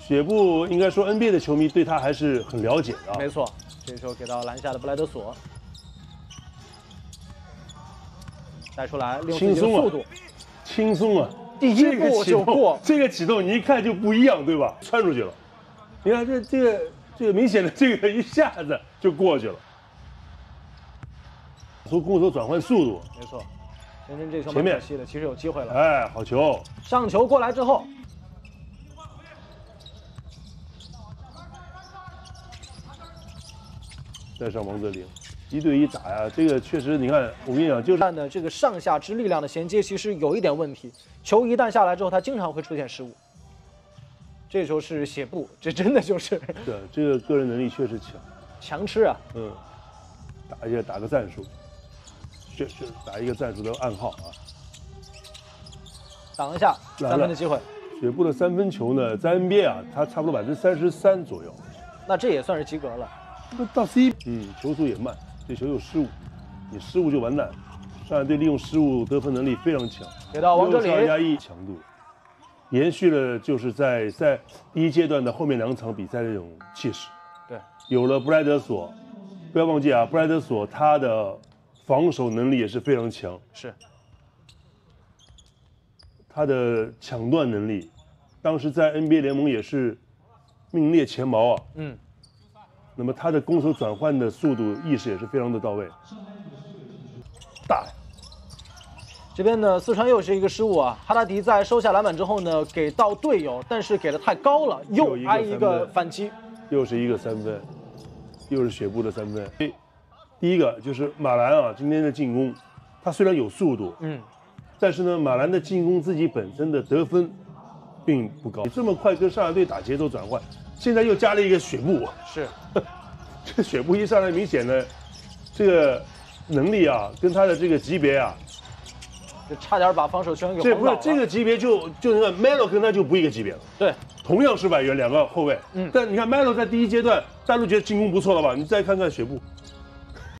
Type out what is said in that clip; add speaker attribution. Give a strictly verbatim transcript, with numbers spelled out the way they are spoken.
Speaker 1: 雪布应该说 N B A 的球迷对他还是很了解的、啊。
Speaker 2: 没错，这时候给到篮下的布莱德索，带出来，利用自己的速度，
Speaker 1: 轻松啊！
Speaker 2: 第一步就过，
Speaker 1: 这个启动你一看就不一样，对吧？穿出去了，你看这这个这个明显的这个一下子就过去了。从攻守转换速度，
Speaker 2: 没错，深圳这球
Speaker 1: 前面
Speaker 2: 可惜的，其实有机会了。
Speaker 1: 哎，好球！
Speaker 2: 上球过来之后。
Speaker 1: 带上王泽林，一对一打呀，这个确实，你看，我跟你讲，就是
Speaker 2: 的这个上下肢力量的衔接其实有一点问题，球一旦下来之后，他经常会出现失误。这时候是血布，这真的就是
Speaker 1: 对这个个人能力确实强，
Speaker 2: 强吃啊。
Speaker 1: 嗯，打一下打个战术，这这打一个战术的暗号啊，
Speaker 2: 挡一下三分的机会。
Speaker 1: 血布的三分球呢，在 N B A 啊，他差不多百分之三十三左右，
Speaker 2: 那这也算是及格了。
Speaker 1: 那到 C， 嗯，球速也慢，这球又失误，你失误就完蛋。上海队利用失误得分能力非常强，
Speaker 2: 给到王哲林，
Speaker 1: 压抑强度，延续了就是在在第一阶段的后面两场比赛的这种气势。
Speaker 2: 对，
Speaker 1: 有了布莱德索，不要忘记啊，布莱德索他的防守能力也是非常强，
Speaker 2: 是，
Speaker 1: 他的抢断能力，当时在 N B A 联盟也是名列前茅啊。嗯。 那么他的攻守转换的速度意识也是非常的到位，大。
Speaker 2: 这边呢，四川又是一个失误啊！哈达迪在收下篮板之后呢，给到队友，但是给的太高了，又挨一个反击，
Speaker 1: 又是一个三分，又是血布的三分。第一个就是马兰啊，今天的进攻，他虽然有速度，嗯，但是呢，马兰的进攻自己本身的得分并不高，这么快跟上海队打节奏转换。 现在又加了一个血布，
Speaker 2: 是，
Speaker 1: 这血布一上来，明显的这个能力啊，跟他的这个级别啊，
Speaker 2: 就差点把防守圈给
Speaker 1: 这不是这个级别就就那个 Melo 跟他就不一个级别了。
Speaker 2: 对，
Speaker 1: 同样是外援，两个后卫，嗯，但你看 Melo 在第一阶段，大家都觉得进攻不错了吧？你再看看血布，